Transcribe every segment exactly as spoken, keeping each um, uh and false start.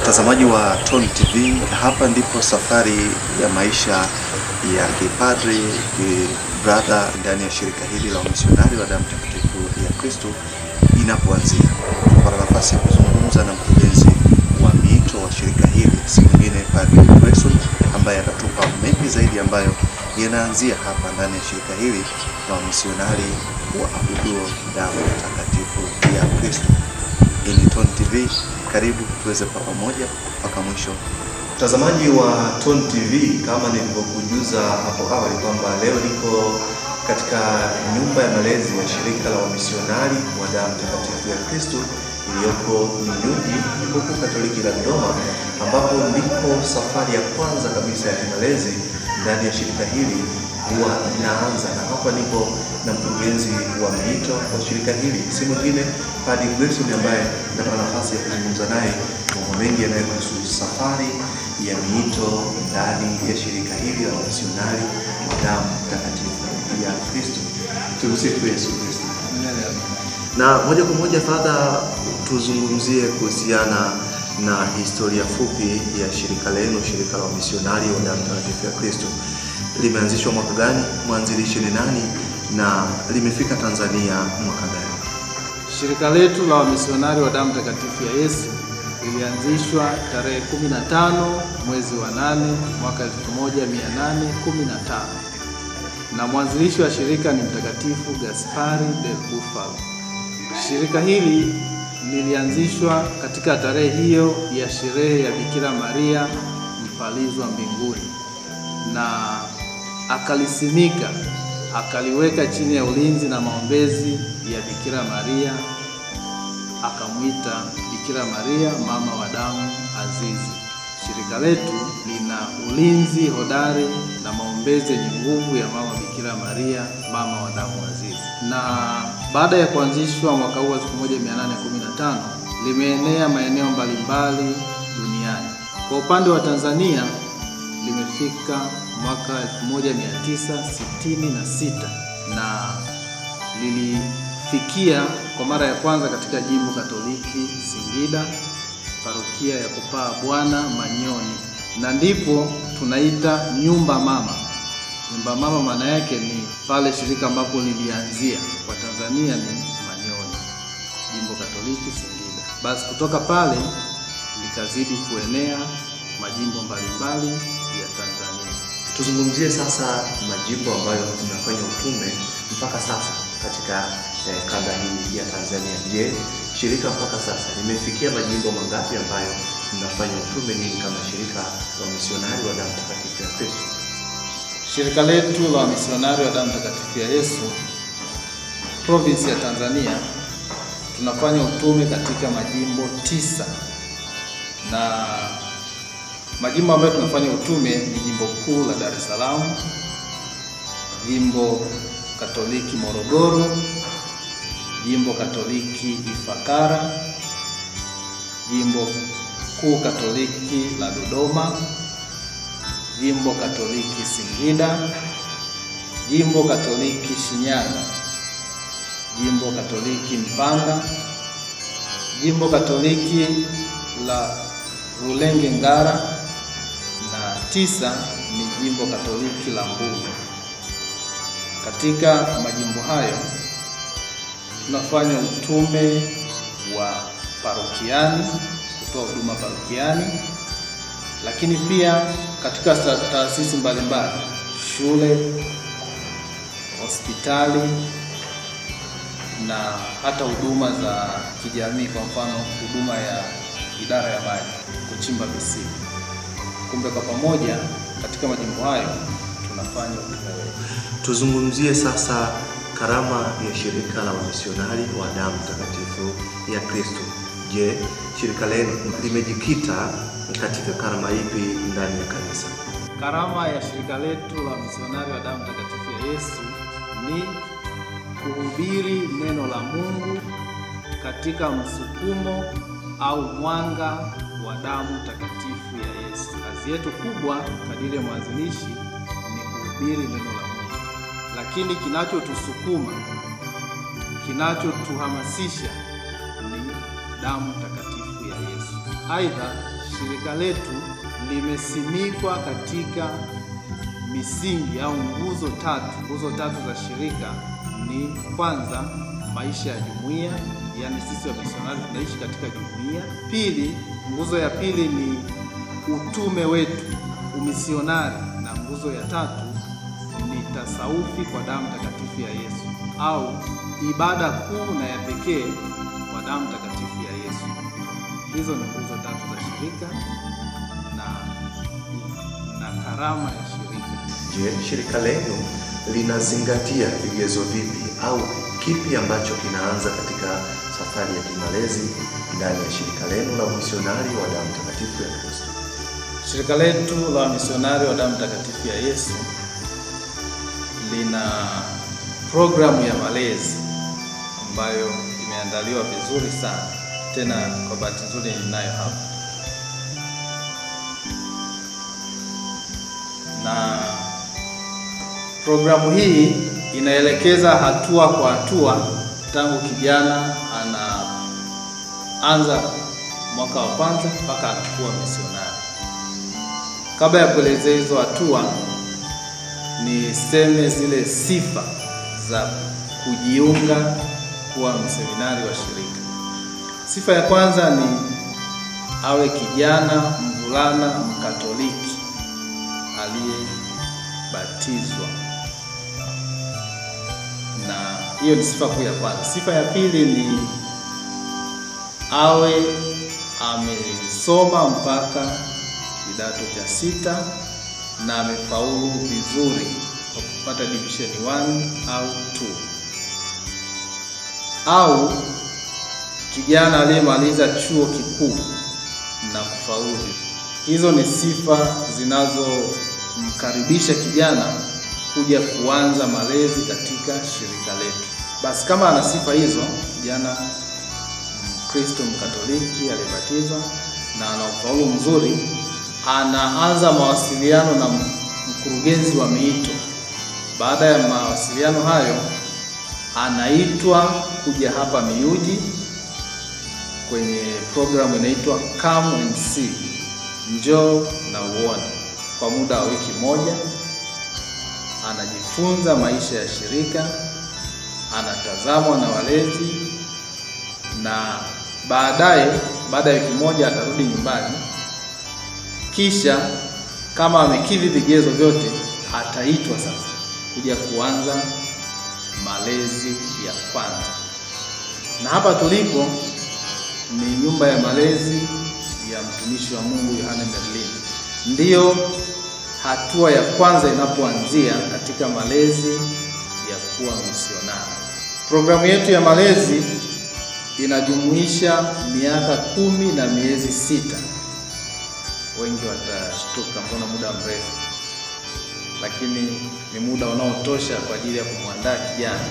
Mtazamaji wa Tone T V, hapa ndipo safari ya maisha ya kipadri brother ndani ya shirika hili la Wamisionari wa Damu Takatifu ya Kristo inapoanzia. Kwa nafasi ya kuzungumza na mkurugenzi wa miito wa shirika hili, si mwingine Padre Grayson, ambaye atatupa mengi zaidi ambayo yanaanzia hapa ndani ya shirika hili la Wamisionari wa Abuduo Damu Takatifu ya Kristo. Hii ni Tone T V, karibu tuweze kwa pamoja mpaka mwisho. Mtazamaji wa Tone T V, kama nilivyokujuza hapo awali kwamba leo niko katika nyumba ya malezi ya shirika la Wamisionari wa Damu Takatifu ya Kristo iliyoko Mnyuji, jimbo kuu Katoliki la Dodoma, ambapo ndipo safari ya kwanza kabisa ya malezi ndani ya shirika hili huwa inaanza. Na hapa nipo na mkurugenzi wa miito wa shirika hili, si mwingine Padre Grayson, ambaye napata nafasi ya kuzungumza naye mambo mengi yanayohusu safari ya miito ndani ya shirika hili la Wamisionari wa Damu Takatifu ya Kristo. Tumsifu Yesu Kristo. Na moja kwa moja Father, tuzungumzie kuhusiana na historia fupi ya shirika lenu, shirika la Wamisionari wa Damu Takatifu ya Kristo. Limeanzishwa mwaka gani? Mwanzilishi ni nani? Na limefika Tanzania mwaka gani? Shirika letu la Wamisionari wa Damu Takatifu ya Yesu lilianzishwa tarehe kumi na tano mwezi wa nane mwaka elfu moja mia nane kumi na tano, na mwanzilishi wa shirika ni Mtakatifu Gaspari del Bufalo. Shirika hili lilianzishwa katika tarehe hiyo ya sherehe ya Bikira Maria mpalizwa mbinguni, na akalisimika, akaliweka chini ya ulinzi na maombezi ya Bikira Maria, akamwita Bikira Maria mama wa damu azizi. Shirika letu lina ulinzi hodari na maombezi yenye nguvu ya mama Bikira Maria mama wa damu azizi. Na baada ya kuanzishwa mwaka huu elfu moja mia nane kumi na tano, limeenea maeneo mbalimbali duniani. Kwa upande wa Tanzania limefika mwaka elfu moja mia tisa sitini na sita na lilifikia kwa mara ya kwanza katika jimbo Katoliki Singida, parokia ya Kupaa Bwana Manyoni, na ndipo tunaita nyumba mama. Nyumba mama maana yake ni pale shirika ambapo lilianzia. Kwa Tanzania ni Manyoni, jimbo Katoliki Singida. Basi kutoka pale likazidi kuenea majimbo mbalimbali ya Tanzania. Tuzungumzie sasa majimbo ambayo tunafanya utume mpaka sasa katika eh, kanda hii ya Tanzania. Je, shirika mpaka sasa limefikia majimbo mangapi ambayo mnafanya utume nini kama shirika la Wamisionari wa Damu Takatifu ya Kristo? Shirika letu la Wamisionari wa Damu Takatifu ya Yesu province ya Tanzania tunafanya utume katika majimbo tisa, na majimbo ambayo tunafanya utume ni jimbo kuu la Dar es Salaam, jimbo Katoliki Morogoro, jimbo Katoliki Ifakara, jimbo kuu Katoliki la Dodoma, jimbo Katoliki Singida, jimbo Katoliki Shinyanga, jimbo Katoliki Mpanda, jimbo Katoliki la Rulenge Ngara, na tisa ni jimbo Katoliki la Mbulu. Katika majimbo hayo tunafanya utume wa parokiani, kutoa huduma parokiani, lakini pia katika taasisi mbalimbali, shule, hospitali, na hata huduma za kijamii, kwa mfano huduma ya idara ya maji, kuchimba visima. Kumbe kwa pamoja katika majimbo hayo tunafanya utume. Tuzungumzie sasa karama ya shirika la Wamisionari wa Damu Takatifu ya Kristo. Je, shirika lenu limejikita katika karama ipi ndani ya kanisa? Karama ya shirika letu la Wamisionari wa Damu Takatifu ya Yesu ni kuhubiri neno la Mungu katika msukumo au mwanga wa damu takatifu ya Yesu. Kazi yetu kubwa kadiri ya mwanzilishi ni kuhubiri neno la Mungu, lakini kinachotusukuma, kinachotuhamasisha ni damu takatifu ya Yesu. Aidha, shirika letu limesimikwa katika misingi au nguzo tatu. Nguzo tatu za shirika ni kwanza, maisha ya jumuiya, yani sisi wamisionari tunaishi katika jumuiya. Pili, nguzo ya pili ni utume wetu, umisionari, na nguzo ya tatu ni tasawufi kwa damu takatifu ya Yesu au ibada kuu na ya pekee kwa damu takatifu ya Yesu. Hizo ni nguzo tatu za shirika na na karama ya shirika. Je, shirika lenu linazingatia vigezo vipi au kipi ambacho kinaanza katika safari ya kimalezi ndani ya shirika lenu la umisionari wa damu takatifu ya Kristo? Shirika letu la umisionari wa damu takatifu ya Yesu lina programu ya malezi ambayo imeandaliwa vizuri sana, tena kwa bahati nzuri ninayo hapa. Na programu hii inaelekeza hatua kwa hatua tangu kijana anaanza mwaka wa kwanza mpaka anakuwa misionari. Kabla ya kuelezea hizo hatua, ni seme zile sifa za kujiunga kuwa mseminari wa shirika. Sifa ya kwanza ni awe kijana mvulana Mkatoliki aliyebatizwa, na hiyo ni sifa kuu ya kwanza. Sifa ya pili ni awe amesoma mpaka kidato cha sita na amefaulu vizuri kwa kupata division one au two, au kijana aliyemaliza chuo kikuu na kufaulu. Hizo ni sifa zinazomkaribisha kijana kuja kuanza malezi katika shirika letu. Basi kama ana sifa hizo, kijana Mkristo Mkatoliki aliyebatizwa na ana ufaulu mzuri, anaanza mawasiliano na mkurugenzi wa miito. Baada ya mawasiliano hayo, anaitwa kuja hapa Miyuji kwenye programu inaitwa Come and See, njoo na uone, kwa muda wa wiki moja. Anajifunza maisha ya shirika, anatazamwa na walezi, na baadaye baada ya wiki moja atarudi nyumbani. Kisha kama amekidhi vigezo vyote, ataitwa sasa kuja kuanza malezi ya kwanza. Na hapa tulipo ni nyumba ya malezi ya mtumishi wa Mungu Yohane Merlin. Ndiyo hatua ya kwanza inapoanzia katika malezi ya kuwa misionari. Programu yetu ya malezi inajumuisha miaka kumi na miezi sita. Wengi watashtuka, mbona muda mrefu? Lakini ni muda unaotosha kwa ajili ya kumwandaa kijana.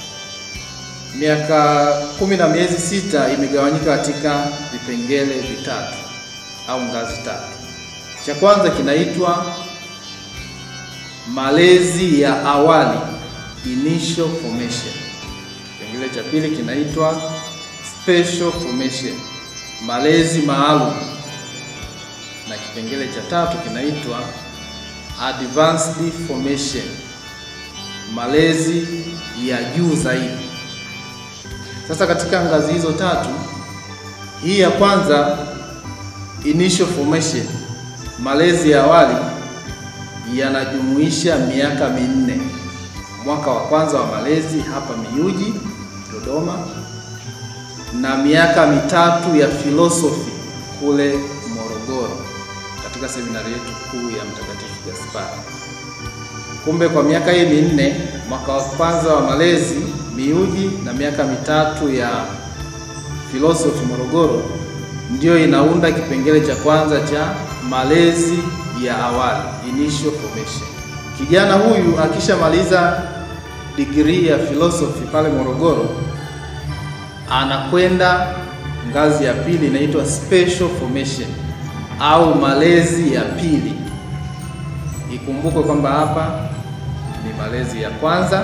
Miaka kumi na miezi sita imegawanyika katika vipengele vitatu au ngazi tatu. Cha kwanza kinaitwa malezi ya awali, initial formation. Kipengele cha pili kinaitwa special formation, malezi maalum. Na kipengele cha tatu kinaitwa advanced formation, malezi ya juu zaidi. Sasa katika ngazi hizo tatu, hii ya kwanza initial formation, malezi ya awali, yanajumuisha miaka minne. Mwaka wa kwanza wa malezi hapa Miyuji, Dodoma, na miaka mitatu ya philosophy kule Morogoro katika seminari yetu kuu ya Mtakatifu Gaspar. Kumbe kwa miaka hii minne, mwaka wa kwanza wa malezi Miyuji na miaka mitatu ya philosophy Morogoro, ndio inaunda kipengele cha kwanza cha malezi ya awali, initial formation. Kijana huyu akishamaliza degree ya philosophy pale Morogoro, anakwenda ngazi ya pili inaitwa special formation au malezi ya pili. Ikumbukwe kwamba hapa ni malezi ya kwanza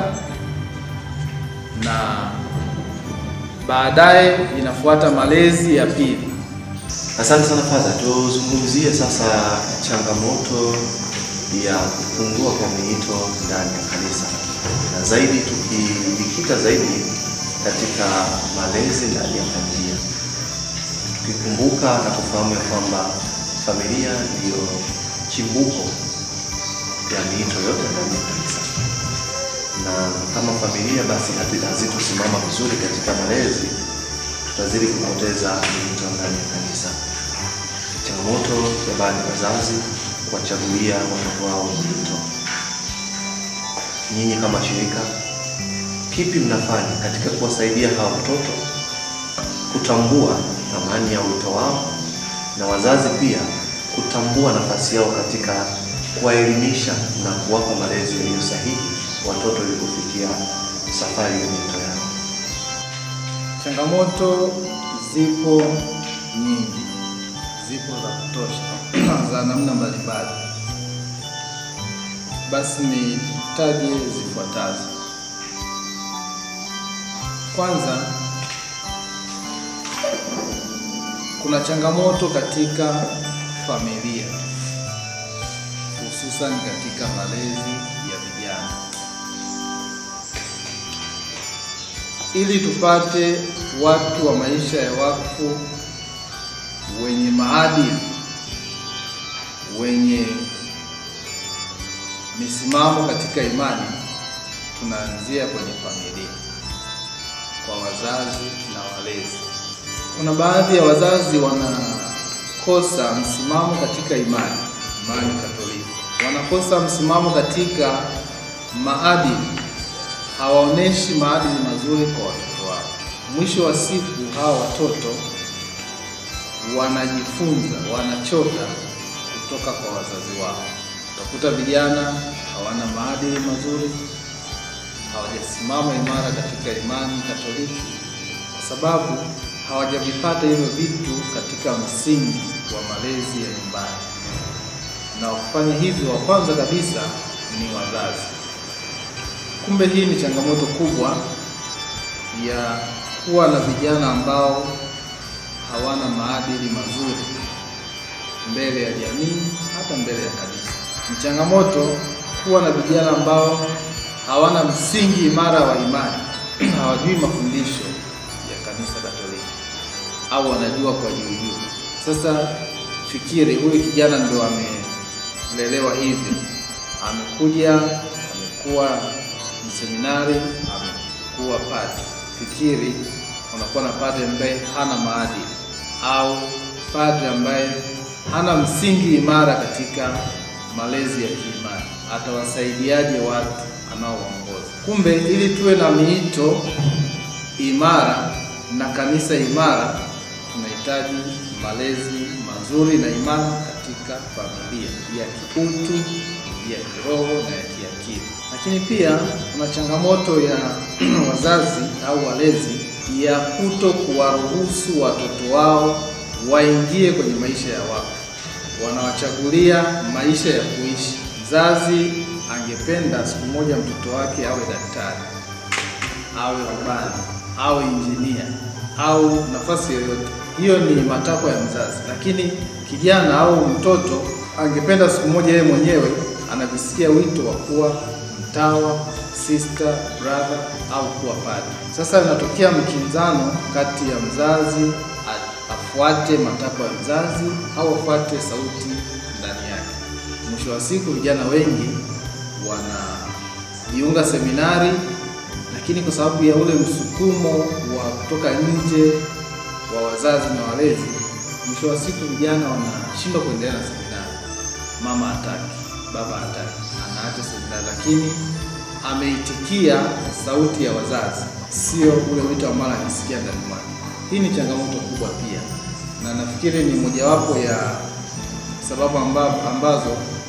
na baadaye inafuata malezi ya pili. Asante sana Father. Tuzungumzie sasa changamoto ya kupungua kwa miito ndani ya kanisa, na zaidi tukijikita zaidi katika malezi ndani ya familia, tukikumbuka na kufahamu ya kwamba familia ndiyo chimbuko ya miito yote ndani ya kanisa, na kama familia basi hazitosimama vizuri katika malezi, tutazidi kupoteza miito ndani ya kanisa. Changamoto ya baadhi ya wazazi kuwachagulia watoto wao miito. Nyinyi kama shirika, kipi mnafanya katika kuwasaidia hawa watoto kutambua thamani ya wito wao, na wazazi pia kutambua nafasi yao katika kuwaelimisha na kuwapa malezi yaliyo sahihi watoto ili kufikia safari ya miito yao? Changamoto zipo nyingi, zipo za kutosha za namna mbalimbali. Basi ni taje zifuatazo. Kwanza, kuna changamoto katika familia, hususan katika malezi ya vijana. Ili tupate watu wa maisha ya wakfu wenye maadili, wenye misimamo katika imani, tunaanzia kwenye familia, kwa wazazi na walezi. Kuna baadhi ya wazazi wanakosa msimamo katika imani, imani Katoliki. Wanakosa msimamo katika maadili, hawaoneshi maadili mazuri kwa watoto wao. Mwisho wa siku hawa watoto wanajifunza, wanachota kutoka kwa wazazi wao. Utakuta vijana hawana maadili mazuri, hawajasimama imara katika imani Katoliki kwa sababu hawajavipata hivyo vitu katika msingi wa malezi ya nyumbani. Na kufanya hivyo, wa kwanza kabisa ni wazazi. Kumbe hii ni changamoto kubwa ya kuwa na vijana ambao hawana maadili mazuri mbele ya jamii, hata mbele ya kanisa. Ni changamoto kuwa na vijana ambao hawana msingi imara wa imani, hawajui mafundisho ya kanisa Katoliki, au wanajua kwa juu juu. Sasa fikiri, huyu kijana ndio amelelewa hivyo, amekuja, amekuwa mseminari, amekuwa padri. Fikiri unakuwa na padri ambaye hana maadili, au padri ambaye hana msingi imara katika malezi ya kiimani. Atawasaidiaje watu anaowaongoza? Kumbe ili tuwe na miito imara na kanisa imara, tunahitaji malezi mazuri na imani katika familia, ya kiutu, ya kiroho na ya kiakili. Lakini pia kuna changamoto ya wazazi au walezi ya kuto kuwaruhusu watoto wao waingie kwenye maisha ya wakfu. Wanawachagulia maisha ya kuishi. Mzazi angependa siku moja mtoto wake awe daktari, awe rubani, awe injinia, au nafasi yoyote. Hiyo ni matakwa ya mzazi. Lakini kijana au mtoto angependa siku moja yeye mwenyewe anavisikia wito wa kuwa mtawa, sister, brother au kuwa padri. Sasa inatokea mkinzano kati ya mzazi afuate matakwa ya mzazi au afuate sauti ndani yake. Mwisho wa siku vijana wengi wanajiunga seminari, lakini kwa sababu ya ule msukumo wa kutoka nje wa wazazi na walezi, mwisho wa siku vijana wanashindwa kuendelea na seminari. Mama hataki, baba hataki, anaacha seminari, lakini ameitikia sauti ya wazazi, sio ule wito ambao anasikia ndani mwake. Hii ni changamoto kubwa pia, na nafikiri ni mojawapo ya sababu ambazo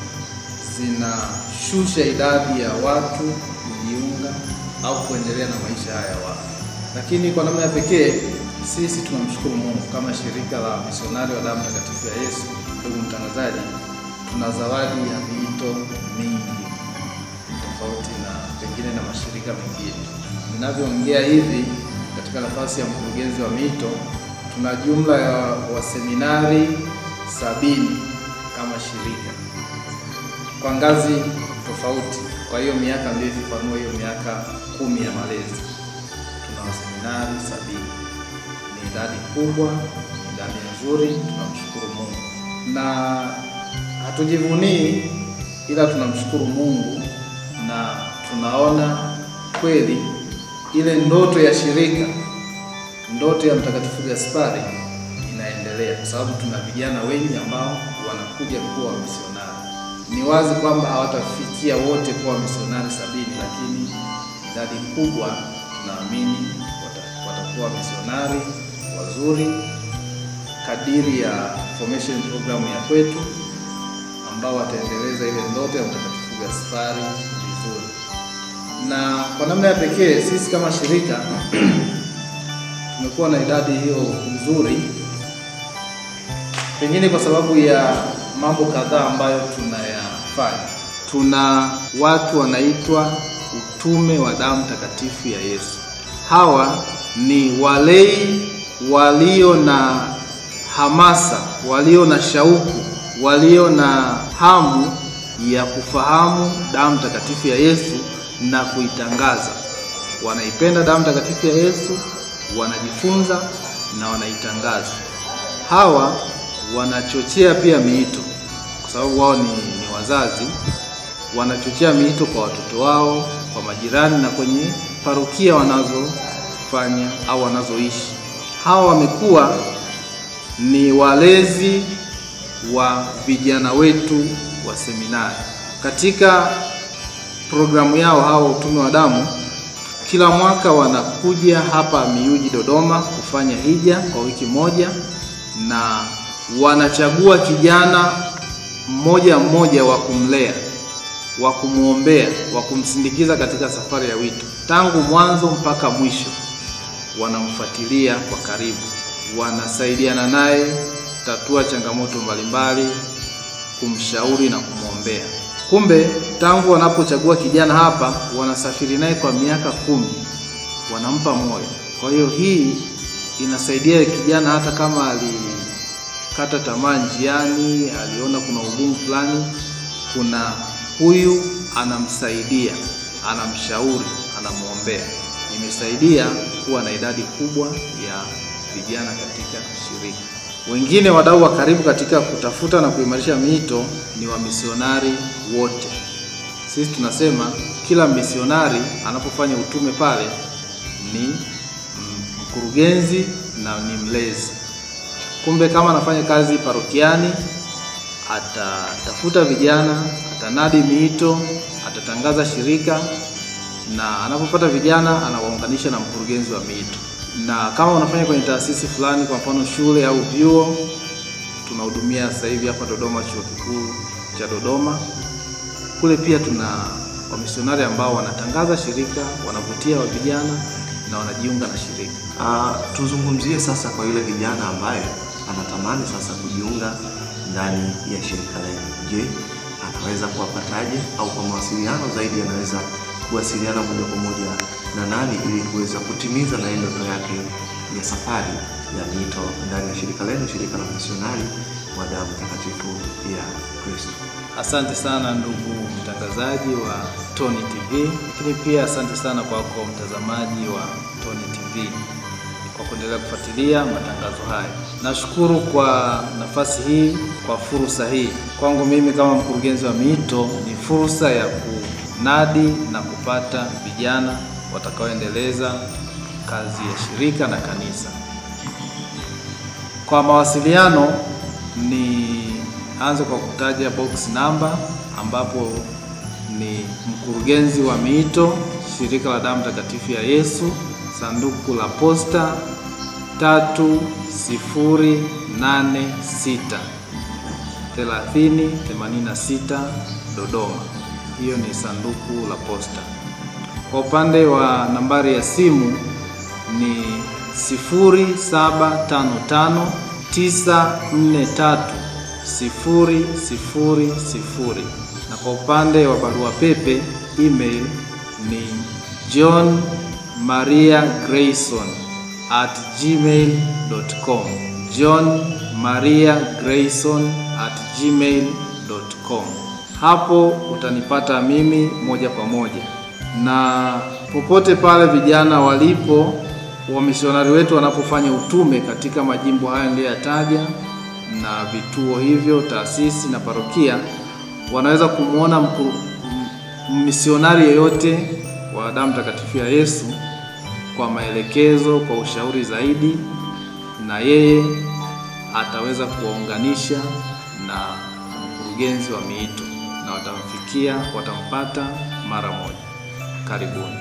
zinashusha idadi ya watu kujiunga au kuendelea na maisha haya wao. Lakini kwa namna ya pekee sisi tunamshukuru Mungu kama shirika la misionari wa damu takatifu ya Yesu. Ndugu mtangazaji, tuna zawadi ya miito mingi tofauti na pengine na mashirika mengine. Ninavyoongea hivi katika nafasi ya mkurugenzi wa miito, tuna jumla ya waseminari sabini kama shirika kwa ngazi tofauti. Kwa hiyo miaka ndio ifanua hiyo miaka kumi ya malezi. Tuna waseminari sabini. Ni idadi kubwa, idadi nzuri, tunamshukuru Mungu. Na hatujivunii, ila tunamshukuru Mungu na tunaona kweli ile ndoto ya shirika, ndoto ya Mtakatifu Gaspari inaendelea, kwa sababu tuna vijana wengi ambao wanakuja kuwa misionari. Ni wazi kwamba hawatafikia wote kuwa misionari sabini, lakini idadi kubwa tunaamini watakuwa misionari wazuri kadiri ya formation program ya kwetu, ambao wataendeleza ile ndoto ya Mtakatifu Gaspari vizuri. Na kwa namna ya pekee sisi kama shirika tumekuwa na idadi hiyo nzuri, pengine kwa sababu ya mambo kadhaa ambayo tunayafanya. Tuna watu wanaitwa utume wa damu takatifu ya Yesu. Hawa ni walei walio na hamasa, walio na shauku, walio na hamu ya kufahamu damu takatifu ya Yesu na kuitangaza. Wanaipenda damu takatifu ya Yesu, wanajifunza na wanaitangaza. Hawa wanachochea pia miito, kwa sababu wao ni, ni wazazi. Wanachochea miito kwa watoto wao, kwa majirani na kwenye parokia wanazofanya au wanazoishi. Hawa wamekuwa ni walezi wa vijana wetu wa seminari. Katika programu yao hao utume wa damu, kila mwaka wanakuja hapa Miyuji Dodoma kufanya hija kwa wiki moja, na wanachagua kijana mmoja mmoja wa kumlea, wa kumuombea, wa kumsindikiza katika safari ya wito. Tangu mwanzo mpaka mwisho wanamfuatilia kwa karibu, wanasaidiana naye tatua changamoto mbalimbali, kumshauri na kumuombea. Kumbe tangu wanapochagua kijana hapa, wanasafiri naye kwa miaka kumi, wanampa moyo. Kwa hiyo hii inasaidia kijana, hata kama alikata tamaa njiani, aliona kuna ugumu fulani, kuna huyu anamsaidia, anamshauri, anamuombea. Imesaidia kuwa na idadi kubwa ya vijana katika shirika. Wengine wadau wa karibu katika kutafuta na kuimarisha miito ni wamisionari wote. Sisi tunasema kila misionari anapofanya utume pale ni mkurugenzi na ni mlezi. Kumbe kama anafanya kazi parokiani, atatafuta vijana, atanadi miito, atatangaza shirika, na anapopata vijana anawaunganisha na mkurugenzi wa miito. Na kama unafanya kwenye taasisi fulani, kwa mfano shule au vyuo, tunahudumia sasa hivi hapa Dodoma Chuo Kikuu cha Dodoma. Kule pia tuna wamisionari ambao wanatangaza shirika, wanavutia wa vijana na wanajiunga na shirika. Uh, tuzungumzie sasa kwa yule vijana ambaye anatamani sasa kujiunga ndani ya shirika lenu. Je, anaweza kuwapataje, au kwa mawasiliano zaidi anaweza kuwasiliana moja kwa moja na nani ili kuweza kutimiza na ndoto yake ya safari ya miito ndani ya shirika lenu, shirika la misionari wa damu takatifu ya Kristo? Asante sana ndugu mtangazaji wa Tony T V, lakini pia asante sana kwako mtazamaji wa Tony T V kwa kuendelea kufuatilia matangazo haya. Nashukuru kwa nafasi hii, kwa fursa hii. Kwangu mimi kama mkurugenzi wa miito, ni fursa ya kunadi na kupata vijana watakaoendeleza kazi ya shirika na kanisa. Kwa mawasiliano ni anza kwa kutaja box number, ambapo ni mkurugenzi wa miito, shirika la damu takatifu ya Yesu, sanduku la posta tatu sifuri nane sita thelathini themanini na sita Dodoma. Hiyo ni sanduku la posta. Kwa upande wa nambari ya simu ni sifuri saba tano tano tisa nne tatu sifuri sifuri sifuri, na kwa upande wa barua pepe email ni John Maria Grayson at gmail dot com, John Maria Grayson at gmail dot com. Hapo utanipata mimi moja kwa moja, na popote pale vijana walipo, wamisionari wetu wanapofanya utume katika majimbo haya niliyoyataja na vituo hivyo, taasisi na parokia, wanaweza kumuona misionari yeyote wa damu takatifu ya Yesu kwa maelekezo, kwa ushauri zaidi, na yeye ataweza kuwaunganisha na mkurugenzi wa miito na watamfikia, watampata mara moja. Karibuni.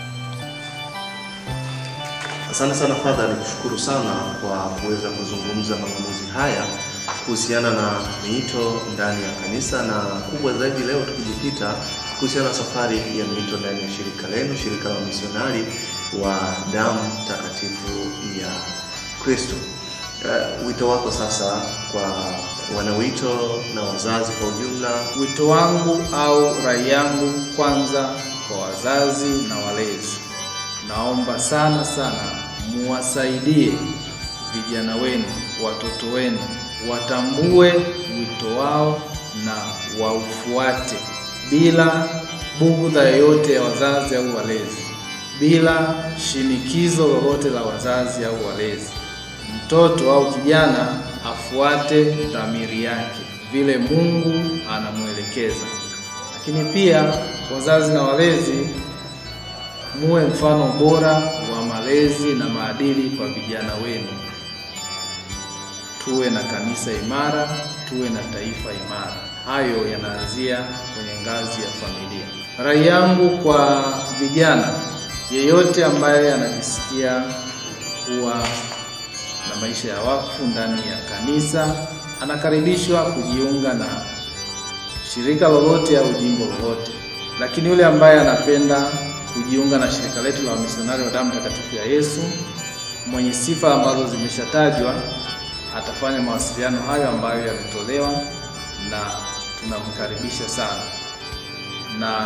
Asante sana Father, nikushukuru sana kwa kuweza kuzungumza maamuzi haya kuhusiana na miito ndani ya kanisa, na kubwa zaidi leo tukijikita kuhusiana na safari ya miito ndani ya shirika lenu, shirika la misionari wa damu takatifu ya Kristo. Uh, wito wako sasa kwa wanawito na wazazi kwa ujumla? Wito wangu au rai yangu kwanza kwa wazazi na walezi, naomba sana sana muwasaidie vijana wenu, watoto wenu watambue wito wao na waufuate bila bugudha yoyote ya wazazi au walezi, bila shinikizo lolote la wazazi au walezi. Mtoto au kijana afuate dhamiri yake vile Mungu anamuelekeza. Lakini pia wazazi na walezi, muwe mfano bora wa malezi na maadili kwa vijana wenu. Tuwe na kanisa imara, tuwe na taifa imara. Hayo yanaanzia kwenye ngazi ya familia. Rai yangu kwa vijana yeyote ambaye anajisikia kuwa na maisha ya wakfu ndani ya kanisa, anakaribishwa kujiunga na shirika lolote au jimbo lolote. Lakini yule ambaye anapenda kujiunga na shirika letu la wamisionari wa damu takatifu ya Yesu, mwenye sifa ambazo zimeshatajwa, atafanya mawasiliano hayo ambayo yametolewa, na tunamkaribisha sana. Na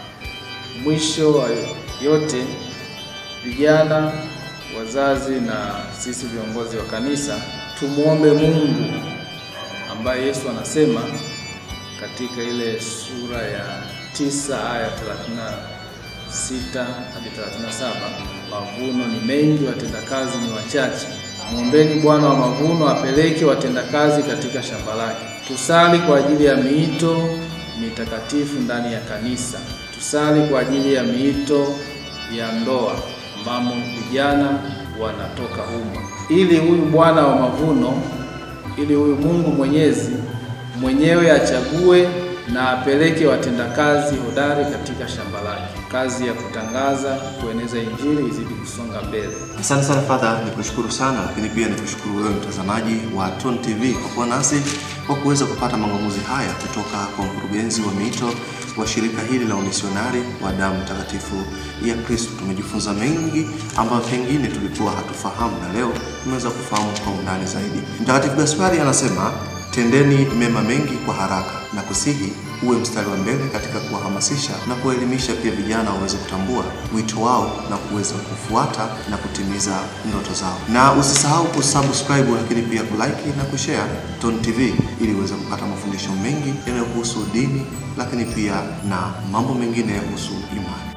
mwisho wa yote, vijana, wazazi na sisi viongozi wa kanisa, tumuombe Mungu ambaye Yesu anasema katika ile sura ya tisa aya thelathini na sita hadi thelathini na saba, mavuno ni mengi, watendakazi ni wachache. Muombeni Bwana wa mavuno apeleke watendakazi katika shamba lake. Tusali kwa ajili ya miito mitakatifu ndani ya kanisa. Tusali kwa ajili ya miito ya ndoa ambamo vijana wanatoka humo, ili huyu Bwana wa mavuno, ili huyu Mungu Mwenyezi mwenyewe achague na apeleke watendakazi hodari katika shamba lake. Kazi ya kutangaza, kueneza injili izidi kusonga mbele. Asante sana Father, nikushukuru sana, lakini pia nikushukuru wewe mtazamaji wa Tone T V kwa kuwa nasi, kwa kuweza kupata maamuzi haya kutoka kwa mkurugenzi wa miito wa shirika hili la wamisionari wa damu takatifu ya Kristo. Tumejifunza mengi ambayo pengine tulikuwa hatufahamu, na leo tumeweza kufahamu kwa undani zaidi. Mtakatifu Gaspari anasema, tendeni mema mengi kwa haraka, na kusihi uwe mstari wa mbele katika kuwahamasisha na kuelimisha pia vijana waweze kutambua wito wao na kuweza kufuata na kutimiza ndoto zao. Na usisahau kusubscribe, lakini pia kulike na kushare Tone T V ili uweze kupata mafundisho mengi yanayohusu dini, lakini pia na mambo mengine kuhusu imani.